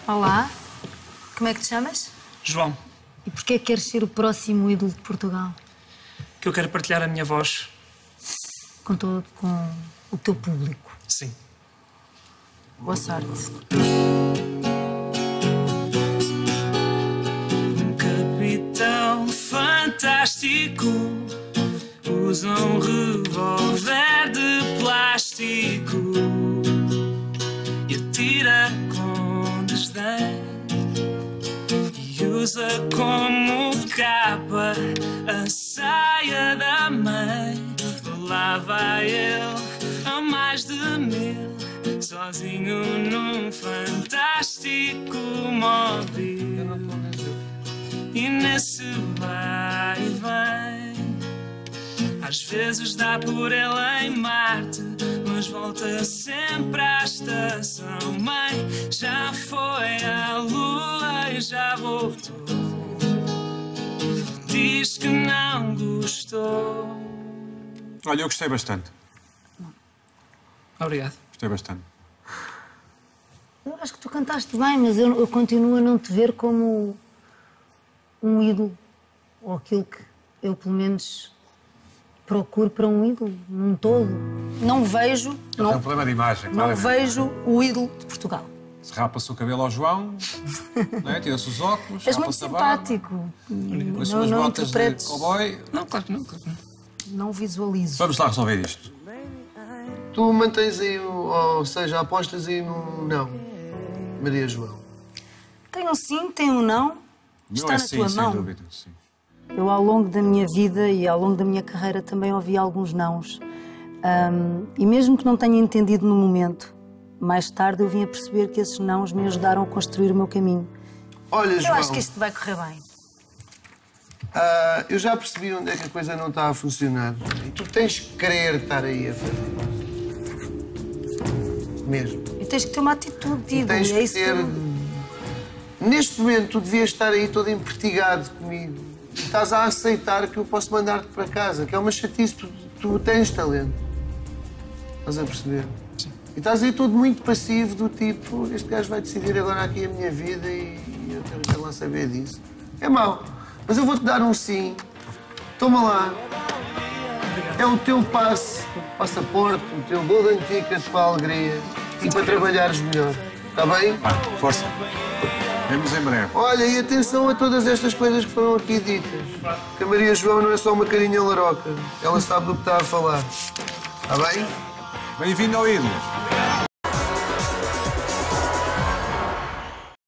Olá, como é que te chamas? João, E porquê é que queres ser o próximo ídolo de Portugal? que eu quero partilhar a minha voz. Com o teu público. Sim. Boa sorte. Um capitão fantástico usa um revólver de plástico e atira com desdém. E usa como capa a saia da mãe. Lá vai ele a mais de 1000, sozinho num fantástico móvel. E nesse vai e vem, às vezes dá por ele em Marte, mas volta sempre à estação mãe. Já foi à Lua e já voltou. Diz que não gostou. Olha, eu gostei bastante. Obrigado. Gostei bastante. Eu acho que tu cantaste bem, mas eu continuo a não te ver como um ídolo. Ou aquilo que eu, pelo menos, procuro para um ídolo, num todo. Não vejo... É um problema de imagem, Não claramente. vejo o ídolo de Portugal. Se rapa-se o cabelo ao João, não é? Tira-se os óculos, És muito rapa-se a barba, simpático. põe-se umas Não botas de interpretes. cowboy. Não, claro que não, claro que não. Não visualizo. Vamos lá resolver isto. Tu mantens aí, ou seja, apostas aí no não, Maria João. Tem um sim, tem um não. Está Não é na sim, tua sem mão. dúvida. Sim. Eu, ao longo da minha vida e ao longo da minha carreira, também ouvi alguns nãos. E mesmo que não tenha entendido no momento, mais tarde eu vim a perceber que esses nãos me ajudaram a construir o meu caminho. Olha, João, Eu acho que isto vai correr bem. eu já percebi onde é que a coisa não está a funcionar. E tu tens que querer estar aí a fazer. Mesmo. E tens que ter uma atitude de ídolo. Tens É que isso ter... Neste momento, tu devias estar aí todo empertigado comigo. Estás a aceitar que eu posso mandar-te para casa, que é uma chatice, tu tens talento. Estás a perceber? Sim. E estás aí todo muito passivo, do tipo, este gajo vai decidir agora aqui a minha vida e eu quero lá saber disso. É mau, mas eu vou-te dar um sim. Toma lá. É o teu passaporte, o teu golden ticket para a alegria e para trabalhares melhor. Está bem? Força. Vemos em breve. Olha, e atenção a todas estas coisas que foram aqui ditas. Que a Maria João não é só uma carinha laroca. Ela sabe do que está a falar. Está bem? Bem-vindo ao Ídolos.